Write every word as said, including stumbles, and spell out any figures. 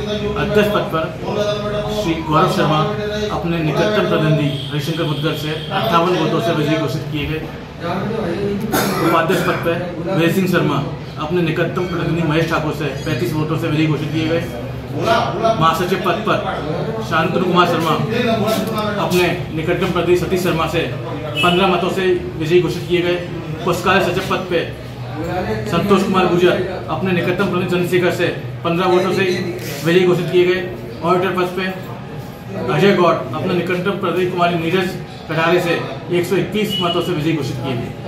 अध्यक्ष पद पर श्री गौरव शर्मा अपने निकटतम प्रतिद्वंदी हरिशंकर मुद्गल से अट्ठावन वोटों से विजयी घोषित किए गए। उपाध्यक्ष पद पर वीर सिंह शर्मा अपने निकटतम प्रतिद्वंदी महेश ठाकुर से पैंतीस वोटों से विजयी घोषित किए गए। महासचिव पद पर शांतनु कुमार शर्मा अपने निकटतम प्रतिद्वंदी सतीश शर्मा से पंद्रह मतों से विजयी घोषित किए गए। पुस्तकालय सचिव पद पे संतोष कुमार गुर्जर अपने निकटतम प्रतिद्वंदी चंद्रशेखर से पंद्रह वोटों से विजयी घोषित किए गए। ऑडिटर पद पे अजय गौड़ अपने निकटतम प्रतिद्वंदी कुमारी नीरज कटारे से एक सौ इक्कीस मतों से विजयी घोषित किए गए।